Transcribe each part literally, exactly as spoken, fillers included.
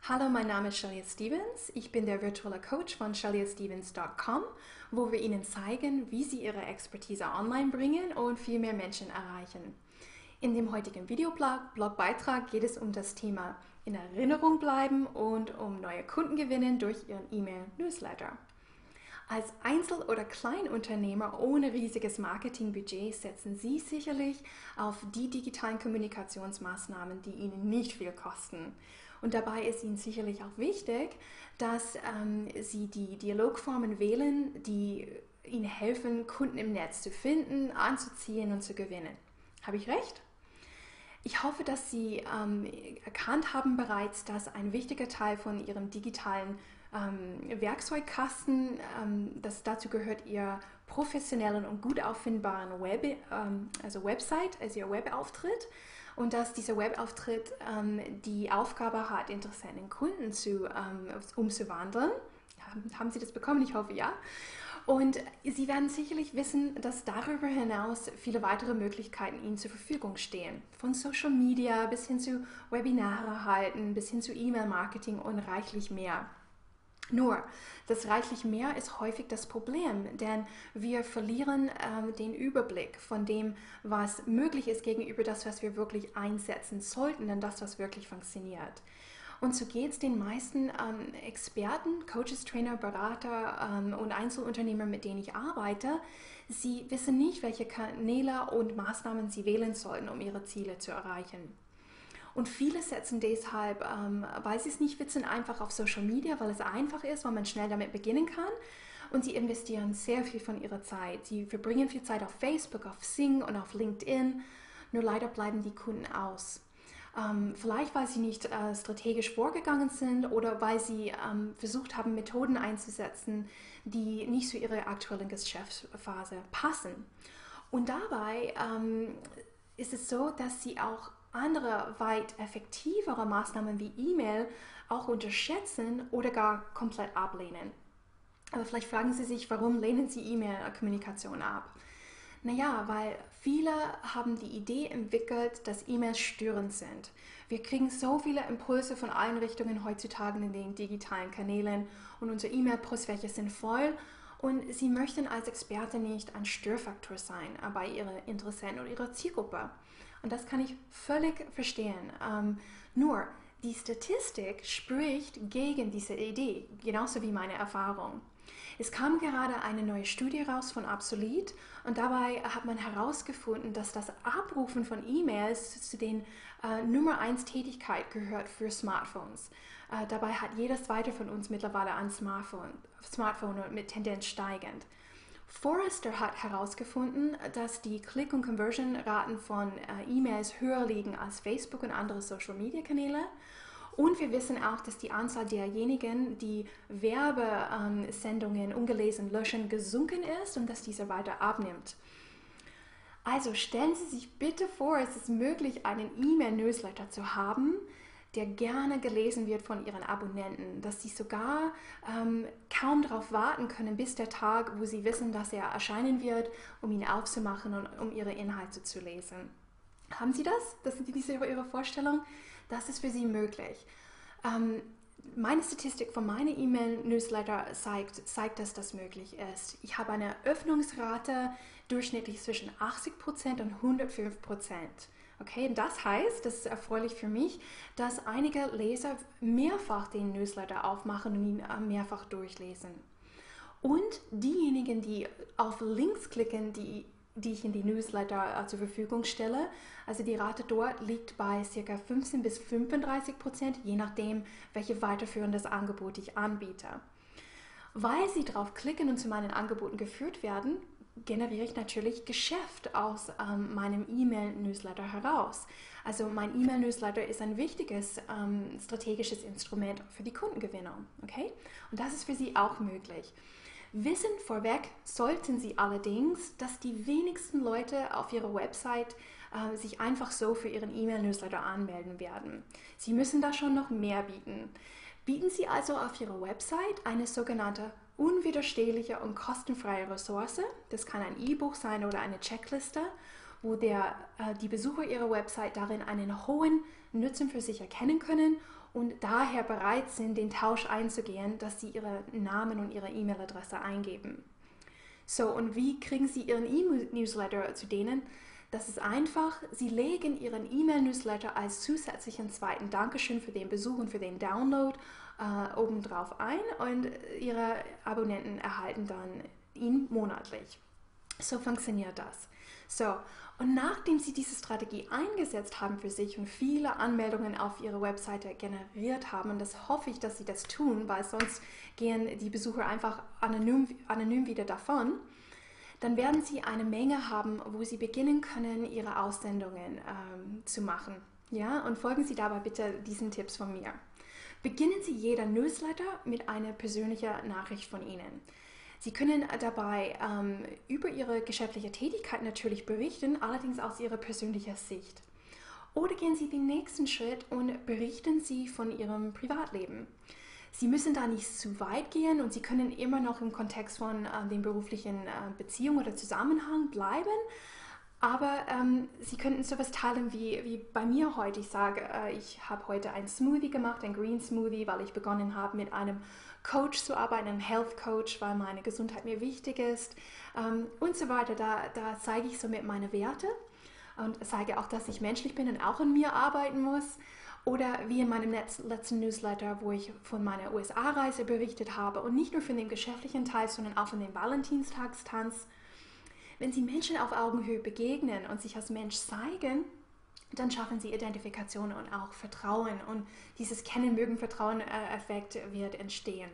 Hallo, mein Name ist Shalia Stevens. Ich bin der virtuelle Coach von shalia stevens Punkt com, wo wir Ihnen zeigen, wie Sie Ihre Expertise online bringen und viel mehr Menschen erreichen. In dem heutigen Videoblog-Beitrag geht es um das Thema in Erinnerung bleiben und um neue Kunden gewinnen durch Ihren E-Mail-Newsletter. Als Einzel- oder Kleinunternehmer ohne riesiges Marketingbudget setzen Sie sicherlich auf die digitalen Kommunikationsmaßnahmen, die Ihnen nicht viel kosten. Und dabei ist Ihnen sicherlich auch wichtig, dass ähm, Sie die Dialogformen wählen, die Ihnen helfen, Kunden im Netz zu finden, anzuziehen und zu gewinnen. Habe ich recht? Ich hoffe, dass Sie ähm, erkannt haben bereits, dass ein wichtiger Teil von Ihrem digitalen ähm, Werkzeugkasten, ähm, das dazu gehört, Ihr professionellen und gut auffindbaren Web, ähm, also Website, also Ihr Webauftritt, und dass dieser Webauftritt ähm, die Aufgabe hat, Interessenten Kunden zu, ähm, umzuwandeln. Haben, haben Sie das bekommen? Ich hoffe, ja. Und Sie werden sicherlich wissen, dass darüber hinaus viele weitere Möglichkeiten Ihnen zur Verfügung stehen. Von Social Media bis hin zu Webinare halten, bis hin zu E-Mail-Marketing und reichlich mehr. Nur, das reichlich mehr ist häufig das Problem, denn wir verlieren ähm, den Überblick von dem, was möglich ist gegenüber das, was wir wirklich einsetzen sollten, denn das, was wirklich funktioniert. Und so geht es den meisten ähm, Experten, Coaches, Trainer, Berater ähm, und Einzelunternehmer, mit denen ich arbeite. Sie wissen nicht, welche Kanäle und Maßnahmen sie wählen sollten, um ihre Ziele zu erreichen. Und viele setzen deshalb, ähm, weil sie es nicht wissen, einfach auf Social Media, weil es einfach ist, weil man schnell damit beginnen kann. Und sie investieren sehr viel von ihrer Zeit. Sie verbringen viel Zeit auf Facebook, auf Xing und auf LinkedIn. Nur leider bleiben die Kunden aus. Ähm, vielleicht, weil sie nicht äh, strategisch vorgegangen sind oder weil sie ähm, versucht haben, Methoden einzusetzen, die nicht zu ihrer aktuellen Geschäftsphase passen. Und dabei ähm, ist es so, dass sie auch andere, weit effektivere Maßnahmen wie E-Mail auch unterschätzen oder gar komplett ablehnen. Aber vielleicht fragen Sie sich, warum lehnen Sie E-Mail-Kommunikation ab? Naja, weil viele haben die Idee entwickelt, dass E-Mails störend sind. Wir kriegen so viele Impulse von allen Richtungen heutzutage in den digitalen Kanälen und unsere E-Mail-Postfächer sind voll und sie möchten als Experte nicht ein Störfaktor sein bei ihren Interessenten oder ihrer Zielgruppe. Und das kann ich völlig verstehen. Ähm, nur, die Statistik spricht gegen diese Idee, genauso wie meine Erfahrung. Es kam gerade eine neue Studie raus von Absolut und dabei hat man herausgefunden, dass das Abrufen von E-Mails zu den äh, Nummer eins Tätigkeit gehört für Smartphones. Äh, dabei hat jeder zweite von uns mittlerweile ein Smartphone, Smartphone mit Tendenz steigend. Forrester hat herausgefunden, dass die Click- und Conversion-Raten von äh, E-Mails höher liegen als Facebook und andere Social-Media-Kanäle. Und wir wissen auch, dass die Anzahl derjenigen, die Werbesendungen ungelesen löschen, gesunken ist und dass diese weiter abnimmt. Also stellen Sie sich bitte vor, es ist möglich, einen E-Mail-Newsletter zu haben, der gerne gelesen wird von Ihren Abonnenten, dass Sie sogar ähm, kaum darauf warten können, bis der Tag, wo Sie wissen, dass er erscheinen wird, um ihn aufzumachen und um Ihre Inhalte zu lesen. Haben Sie das? Das sind diese Ihre Vorstellung? Das ist für Sie möglich. Ähm, meine Statistik von meinem E-Mail-Newsletter zeigt, zeigt, dass das möglich ist. Ich habe eine Öffnungsrate durchschnittlich zwischen achtzig Prozent und hundertfünf Prozent. Okay, das heißt, das ist erfreulich für mich, dass einige Leser mehrfach den Newsletter aufmachen und ihn mehrfach durchlesen. Und diejenigen, die auf Links klicken, die, die ich in die Newsletter äh, zur Verfügung stelle, also die Rate dort liegt bei ca. fünfzehn bis fünfunddreißig Prozent, je nachdem, welche weiterführendes Angebot ich anbiete. Weil sie drauf klicken und zu meinen Angeboten geführt werden, generiere ich natürlich Geschäft aus ähm, meinem E-Mail-Newsletter heraus. Also mein E-Mail-Newsletter ist ein wichtiges ähm, strategisches Instrument für die Kundengewinnung. Okay? Und das ist für Sie auch möglich. Wissen vorweg sollten Sie allerdings, dass die wenigsten Leute auf ihrer Website äh, sich einfach so für Ihren E-Mail-Newsletter anmelden werden. Sie müssen da schon noch mehr bieten. Bieten Sie also auf Ihrer Website eine sogenannte unwiderstehliche und kostenfreie Ressource, das kann ein E-Book sein oder eine Checkliste, wo der, äh, die Besucher ihrer Website darin einen hohen Nutzen für sich erkennen können und daher bereit sind, den Tausch einzugehen, dass sie ihre Namen und ihre E-Mail-Adresse eingeben. So, und wie kriegen Sie Ihren E-Mail-Newsletter zu denen? Das ist einfach, Sie legen Ihren E-Mail-Newsletter als zusätzlichen zweiten Dankeschön für den Besuch und für den Download äh, obendrauf ein und Ihre Abonnenten erhalten dann ihn monatlich. So funktioniert das. So, und nachdem Sie diese Strategie eingesetzt haben für sich und viele Anmeldungen auf Ihre Webseite generiert haben, und das hoffe ich, dass Sie das tun, weil sonst gehen die Besucher einfach anonym, anonym wieder davon, dann werden Sie eine Menge haben, wo Sie beginnen können, Ihre Aussendungen ähm, zu machen. Ja? Und folgen Sie dabei bitte diesen Tipps von mir. Beginnen Sie jeder Newsletter mit einer persönlichen Nachricht von Ihnen. Sie können dabei ähm, über Ihre geschäftliche Tätigkeit natürlich berichten, allerdings aus Ihrer persönlichen Sicht. Oder gehen Sie den nächsten Schritt und berichten Sie von Ihrem Privatleben. Sie müssen da nicht zu weit gehen und Sie können immer noch im Kontext von äh, den beruflichen äh, Beziehungen oder Zusammenhang bleiben. Aber ähm, Sie könnten sowas teilen wie, wie bei mir heute. Ich sage, äh, ich habe heute einen Smoothie gemacht, einen Green Smoothie, weil ich begonnen habe, mit einem Coach zu arbeiten, einem Health Coach, weil meine Gesundheit mir wichtig ist ähm, und so weiter. Da, da zeige ich somit meine Werte und zeige auch, dass ich menschlich bin und auch an mir arbeiten muss. Oder wie in meinem letzten Newsletter, wo ich von meiner U S A-Reise berichtet habe und nicht nur von dem geschäftlichen Teil, sondern auch von dem Valentinstagstanz. Wenn Sie Menschen auf Augenhöhe begegnen und sich als Mensch zeigen, dann schaffen Sie Identifikation und auch Vertrauen und dieses Kennen-Mögen-Vertrauen-Effekt wird entstehen.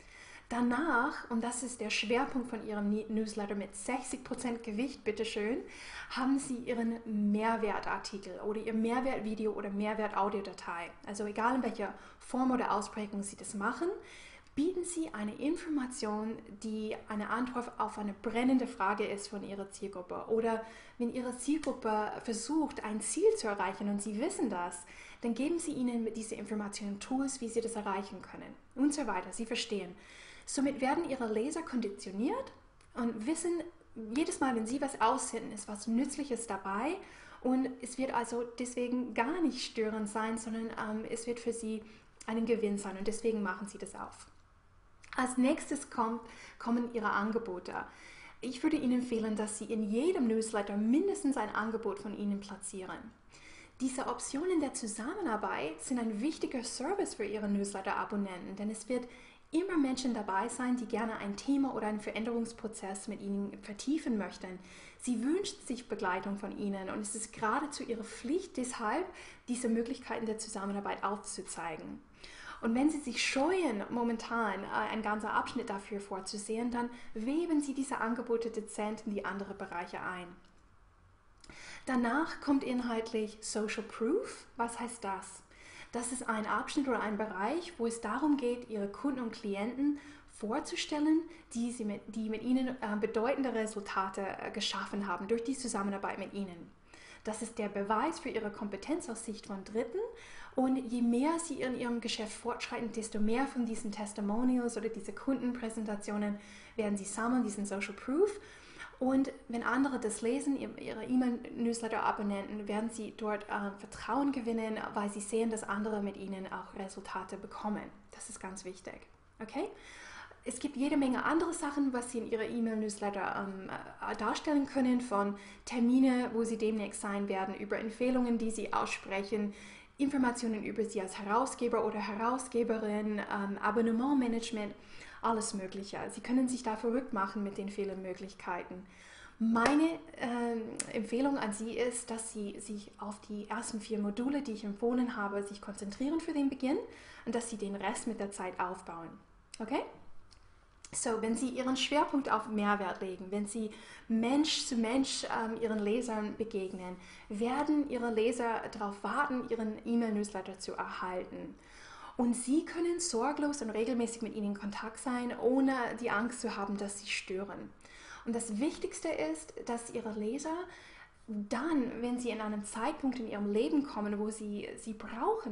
Danach, und das ist der Schwerpunkt von Ihrem Newsletter mit sechzig Prozent Gewicht, bitteschön, haben Sie Ihren Mehrwertartikel oder Ihr Mehrwertvideo oder Mehrwert-Audiodatei. Also egal in welcher Form oder Ausprägung Sie das machen, bieten Sie eine Information, die eine Antwort auf eine brennende Frage ist von Ihrer Zielgruppe. Oder wenn Ihre Zielgruppe versucht, ein Ziel zu erreichen und Sie wissen das, dann geben Sie ihnen mit dieser Information Tools, wie Sie das erreichen können und so weiter. Sie verstehen. Somit werden Ihre Leser konditioniert und wissen, jedes Mal, wenn Sie was aussenden, ist was Nützliches dabei und es wird also deswegen gar nicht störend sein, sondern ähm, es wird für Sie ein Gewinn sein und deswegen machen Sie das auf. Als nächstes kommt, kommen Ihre Angebote. Ich würde Ihnen empfehlen, dass Sie in jedem Newsletter mindestens ein Angebot von Ihnen platzieren. Diese Optionen der Zusammenarbeit sind ein wichtiger Service für Ihre Newsletter-Abonnenten, denn es wird immer Menschen dabei sein, die gerne ein Thema oder einen Veränderungsprozess mit Ihnen vertiefen möchten. Sie wünschen sich Begleitung von Ihnen und es ist geradezu Ihre Pflicht, deshalb diese Möglichkeiten der Zusammenarbeit aufzuzeigen. Und wenn Sie sich scheuen, momentan äh, ein ganzer Abschnitt dafür vorzusehen, dann weben Sie diese Angebote dezent in die anderen Bereiche ein. Danach kommt inhaltlich Social Proof. Was heißt das? Das ist ein Abschnitt oder ein Bereich, wo es darum geht, Ihre Kunden und Klienten vorzustellen, die, sie mit, die mit Ihnen äh, bedeutende Resultate äh, geschaffen haben durch die Zusammenarbeit mit Ihnen. Das ist der Beweis für Ihre Kompetenz aus Sicht von Dritten. Und je mehr Sie in Ihrem Geschäft fortschreiten, desto mehr von diesen Testimonials oder diese Kundenpräsentationen werden Sie sammeln, diesen Social Proof. Und wenn andere das lesen, Ihre E-Mail-Newsletter-Abonnenten, werden Sie dort äh, Vertrauen gewinnen, weil Sie sehen, dass andere mit Ihnen auch Resultate bekommen. Das ist ganz wichtig. Okay? Es gibt jede Menge andere Sachen, was Sie in Ihrer E-Mail-Newsletter ähm, äh, darstellen können, von Termine, wo Sie demnächst sein werden, über Empfehlungen, die Sie aussprechen, Informationen über Sie als Herausgeber oder Herausgeberin, ähm, Abonnementmanagement, alles Mögliche. Sie können sich da verrückt machen mit den vielen Möglichkeiten. Meine ähm, Empfehlung an Sie ist, dass Sie sich auf die ersten vier Module, die ich empfohlen habe, sich konzentrieren für den Beginn und dass Sie den Rest mit der Zeit aufbauen. Okay? So, wenn Sie Ihren Schwerpunkt auf Mehrwert legen, wenn Sie Mensch zu Mensch ähm, Ihren Lesern begegnen, werden Ihre Leser darauf warten, Ihren E-Mail-Newsletter zu erhalten. Und Sie können sorglos und regelmäßig mit ihnen in Kontakt sein, ohne die Angst zu haben, dass sie stören. Und das Wichtigste ist, dass Ihre Leser dann, wenn sie in einem Zeitpunkt in ihrem Leben kommen, wo sie sie brauchen,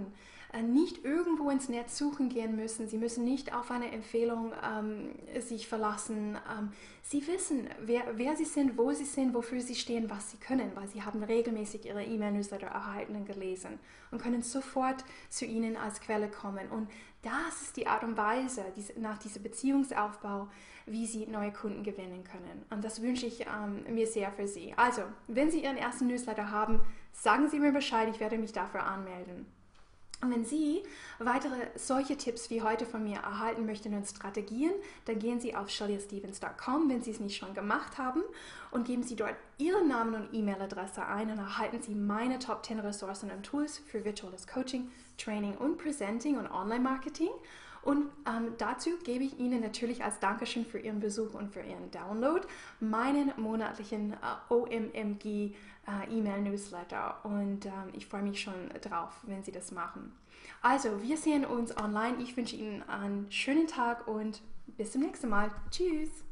äh, nicht irgendwo ins Netz suchen gehen müssen. Sie müssen nicht auf eine Empfehlung ähm, sich verlassen. Ähm, sie wissen, wer, wer sie sind, wo sie sind, wofür sie stehen, was sie können, weil sie haben regelmäßig ihre E-Mail-Newsletter erhalten und gelesen und können sofort zu ihnen als Quelle kommen. Und das ist die Art und Weise, diese, nach diesem Beziehungsaufbau, wie Sie neue Kunden gewinnen können. Und das wünsche ich ähm, mir sehr für Sie. Also, wenn Sie Ihren ersten Newsletter haben, sagen Sie mir Bescheid, ich werde mich dafür anmelden. Und wenn Sie weitere solche Tipps wie heute von mir erhalten möchten und Strategien, dann gehen Sie auf shellia stevens dot com, wenn Sie es nicht schon gemacht haben, und geben Sie dort Ihren Namen und E-Mail-Adresse ein und erhalten Sie meine Top zehn Ressourcen und Tools für virtuelles Coaching, Training und Presenting und Online-Marketing. Und ähm, dazu gebe ich Ihnen natürlich als Dankeschön für Ihren Besuch und für Ihren Download meinen monatlichen äh, O M M G äh, E-Mail-Newsletter. Und ähm, ich freue mich schon drauf, wenn Sie das machen. Also, wir sehen uns online. Ich wünsche Ihnen einen schönen Tag und bis zum nächsten Mal. Tschüss!